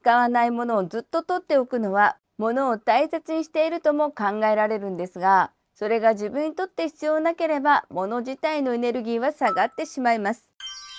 使わないものをずっと取っておくのは、物を大切にしているとも考えられるんですが、それが自分にとって必要なければ、物自体のエネルギーは下がってしまいます。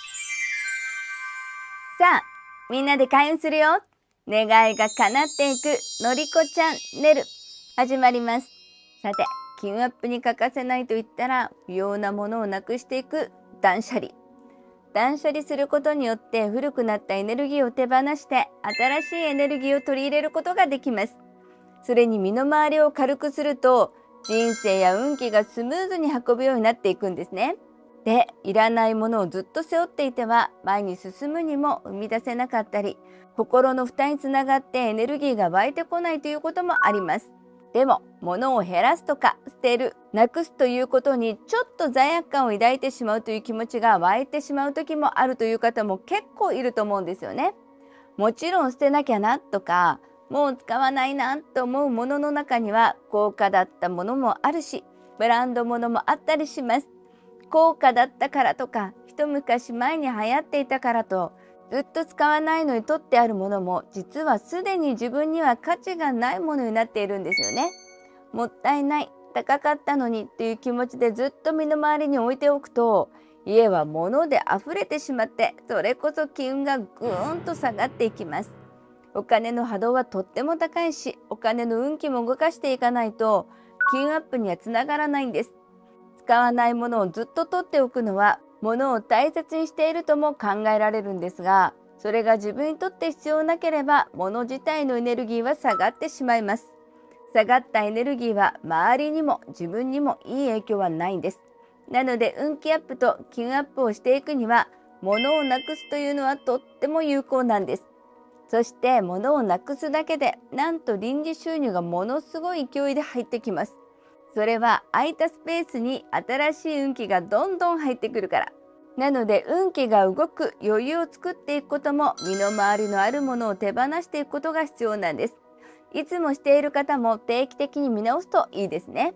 さあ、みんなで開運するよ。願いが叶っていくのりこちゃんねる始まります。さて、金運アップに欠かせないと言ったら、不要なものをなくしていく断捨離。断捨離することによって古くなったエネルギーを手放して新しいエネルギーを取り入れることができます。それに身の回りを軽くすると人生や運気がスムーズに運ぶようになっていくんですね。で、いらないものをずっと背負っていては前に進むにも生み出せなかったり、心の負担につながってエネルギーが湧いてこないということもあります。でも、物を減らすとか捨てる、なくすということにちょっと罪悪感を抱いてしまうという気持ちが湧いてしまう時もあるという方も結構いると思うんですよね。もちろん捨てなきゃなとか、もう使わないなと思うものの中には高価だったものもあるし、ブランドものもあったりします。高価だったからとか、一昔前に流行っていたからと、ずっと使わないのに取ってあるものも実はすでに自分には価値がないものになっているんですよね。もったいない、高かったのにっていう気持ちでずっと身の回りに置いておくと、家は物で溢れてしまって、それこそ金運がぐーんと下がっていきます。お金の波動はとっても高いし、お金の運気も動かしていかないと金運アップにはつながらないんです。使わないものをずっと取っておくのは、物を大切にしているとも考えられるんですが、それが自分にとって必要なければ物自体のエネルギーは下がってしまいます。下がったエネルギーは周りにも自分にもいい影響はないんです。なので運気アップと金アップをしていくには、物をなくすというのはとっても有効なんです。そして物をなくすだけで、なんと臨時収入がものすごい勢いで入ってきます。それは空いたスペースに新しい運気がどんどん入ってくるから。なので運気が動く余裕を作っていくことも、身の回りのあるものを手放していくことが必要なんです。いつもしている方も定期的に見直すといいですね。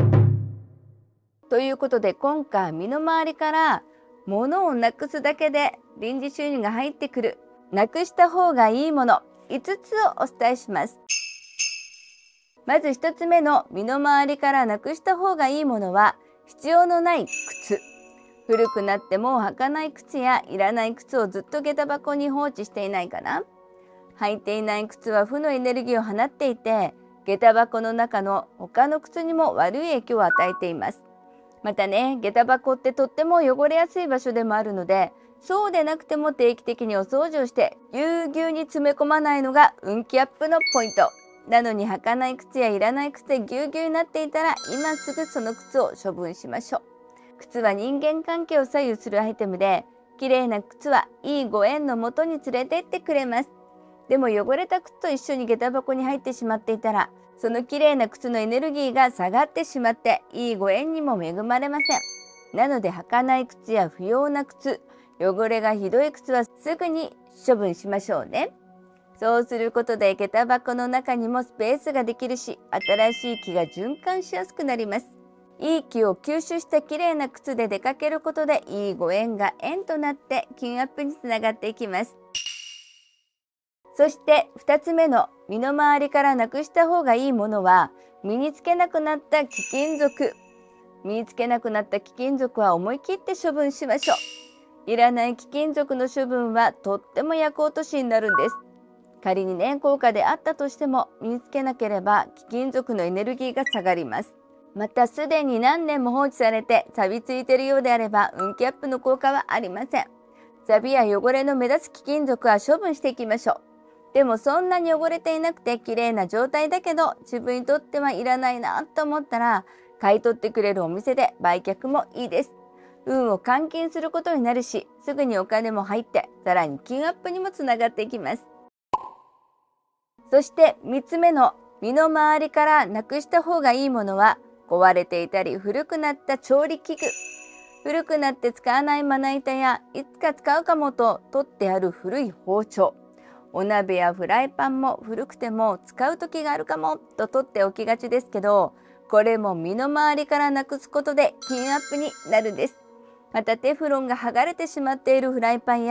ということで、今回身の回りから物をなくすだけで臨時収入が入ってくる、なくした方がいいもの5つをお伝えします。まず1つ目の身の回りからなくした方がいいものは、必要のない靴。古くなってもう履かない靴やいらない靴をずっと下駄箱に放置していないかな。履いていない靴は負のエネルギーを放っていて、下駄箱の中の他の靴にも悪い影響を与えています。またね、下駄箱ってとっても汚れやすい場所でもあるので、そうでなくても定期的にお掃除をしてぎゅうぎゅうに詰め込まないのが運気アップのポイント。なのに履かない靴やいらない靴でぎゅうぎゅうになっていたら、今すぐその靴を処分しましょう。靴は人間関係を左右するアイテムで、綺麗な靴はいいご縁のもとに連れてってくれます。でも汚れた靴と一緒に下駄箱に入ってしまっていたら、その綺麗な靴のエネルギーが下がってしまって、いいご縁にも恵まれません。なので履かない靴や不要な靴、汚れがひどい靴はすぐに処分しましょうね。そうすることで下駄箱の中にもスペースができるし、新しい気が循環しやすくなります。いい気を吸収した綺麗な靴で出かけることで、いいご縁が縁となって金アップにつながっていきます。そして2つ目の身の回りからなくした方がいいものは、身につけなくなった貴金属。身につけなくなった貴金属は思い切って処分しましょう。いらない貴金属の処分はとっても厄落としになるんです。仮にね、高価であったとしても身につけなければ貴金属のエネルギーが下がります。またすでに何年も放置されて錆びついているようであれば、運気アップの効果はありません。錆や汚れの目立つ貴金属は処分していきましょう。でもそんなに汚れていなくて綺麗な状態だけど、自分にとってはいらないなと思ったら、買い取ってくれるお店で売却もいいです。運を換金することになるし、すぐにお金も入って、さらに金アップにもつながっていきます。そして3つ目の身の回りからなくした方がいいものは、壊れていたり古くなった調理器具。古くなって使わないまな板や、いつか使うかもと取ってある古い包丁。お鍋やフライパンも古くても使う時があるかもと取っておきがちですけど、これも身の回りからなくすことで金アップになるんです。またテフロンが剥がれてしまっているフライパンや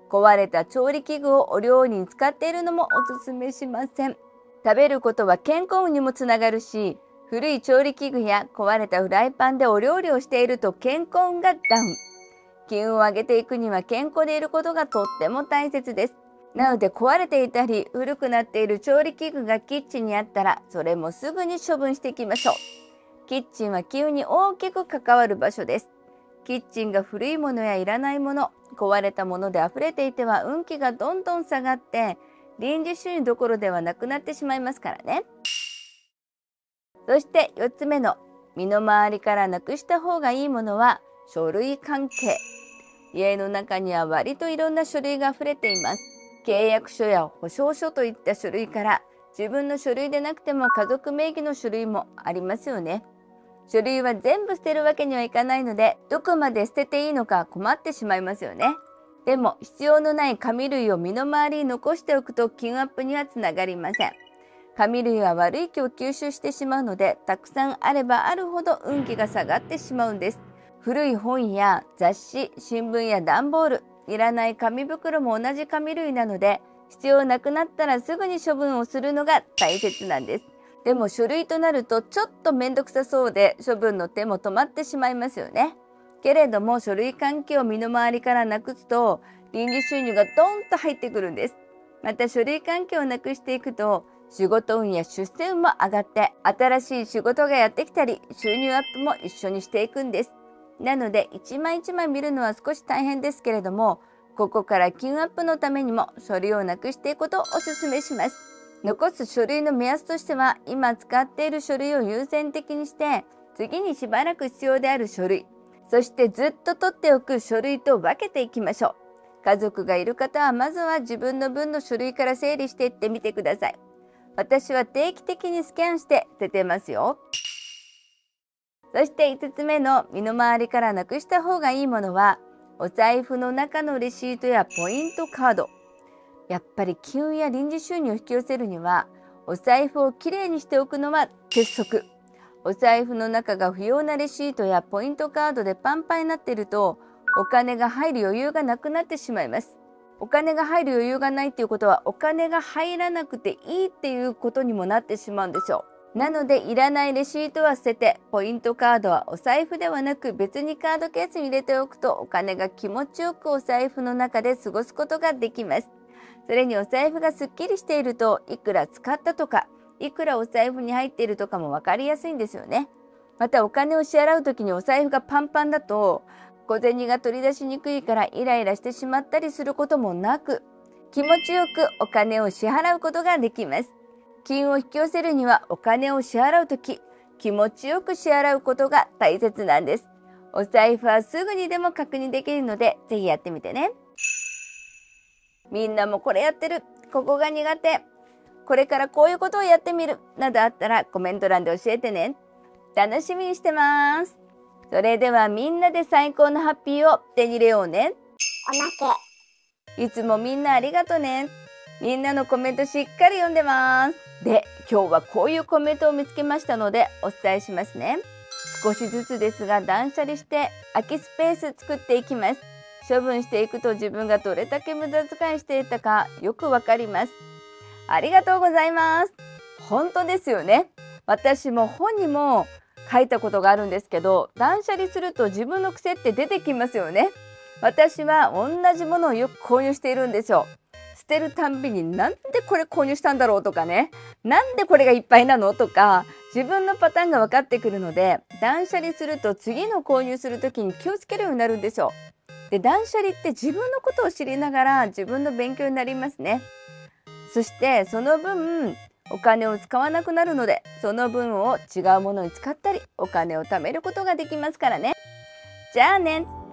壊れた調理器具をお料理に使っているのもおすすめしません。食べることは健康にもつながるし、古い調理器具や壊れたフライパンでお料理をしていると健康運がダウン。金運を上げていくには健康でいることがとっても大切です。なので壊れていたり古くなっている調理器具がキッチンにあったら、それもすぐに処分していきましょう。キッチンは金運に大きく関わる場所です。キッチンが古いものやいらないもの、壊れたもので溢れていては運気がどんどん下がって、臨時収入どころではなくなってしまいますからね。そして4つ目の身の回りからなくした方がいいものは書類関係。家の中には割といろんな書類が溢れています。契約書や保証書といった書類から、自分の書類でなくても家族名義の書類もありますよね。書類は全部捨てるわけにはいかないので、どこまで捨てていいのか困ってしまいますよね。でも必要のない紙類を身の回りに残しておくと金アップにはつながりません。紙類は悪い気を吸収してしまうので、たくさんあればあるほど運気が下がってしまうんです。古い本や雑誌、新聞や段ボール、いらない紙袋も同じ紙類なので、必要なくなったらすぐに処分をするのが大切なんです。でも書類となるとちょっとめんどくさそうで、処分の手も止まってしまいますよね。けれども書類関係を身の回りからなくすと、臨時収入がドンと入ってくるんです。また書類関係をなくしていくと、仕事運や出世運も上がって、新しい仕事がやってきたり、収入アップも一緒にしていくんです。なので一枚一枚見るのは少し大変ですけれども、ここから金アップのためにも書類をなくしていくことをお勧めします。残す書類の目安としては、今使っている書類を優先的にして、次にしばらく必要である書類、そしてずっと取っておく書類と分けていきましょう。家族がいる方はまずは自分の分の書類から整理していってみてください。私は定期的にスキャンして捨ててますよ。そして5つ目の身の回りからなくした方がいいものは、お財布の中のレシートやポイントカード。やっぱり金運や臨時収入を引き寄せるには、お財布をきれいにしておくのは鉄則。お財布の中が不要なレシートやポイントカードでパンパンになっていると、お金が入る余裕がなくなってしまいます。お金が入る余裕がないっていうことは、お金が入らなくていいっていうことにもなってしまうんですよ。なのでいらないレシートは捨てて、ポイントカードはお財布ではなく別にカードケースに入れておくと、お金が気持ちよくお財布の中で過ごすことができます。それにお財布がすっきりしていると、いくら使ったとか、いくらお財布に入っているとかも分かりやすいんですよね。またお金を支払うときにお財布がパンパンだと、小銭が取り出しにくいからイライラしてしまったりすることもなく、気持ちよくお金を支払うことができます。金を引き寄せるには、お金を支払うとき、気持ちよく支払うことが大切なんです。お財布はすぐにでも確認できるので、ぜひやってみてね。みんなもこれやってる、ここが苦手、これからこういうことをやってみるなどあったらコメント欄で教えてね。楽しみにしてます。それではみんなで最高のハッピーを手に入れようね。いつもみんなありがとね。みんなのコメントしっかり読んでます。で、今日はこういうコメントを見つけましたのでお伝えしますね。少しずつですが断捨離して空きスペース作っていきます。処分していくと自分がどれだけ無駄遣いしていたかよくわかります。ありがとうございます。本当ですよね。私も本にも書いたことがあるんですけど、断捨離すると自分の癖って出てきますよね。私は同じものをよく購入しているんですよ。捨てるたんびになんでこれ購入したんだろうとかね、なんでこれがいっぱいなのとか、自分のパターンが分かってくるので、断捨離すると次の購入するときに気をつけるようになるんですよ。で、断捨離って自分のことを知りながら自分の勉強になりますね。そしてその分お金を使わなくなるので、その分を違うものに使ったりお金を貯めることができますからね。じゃあね。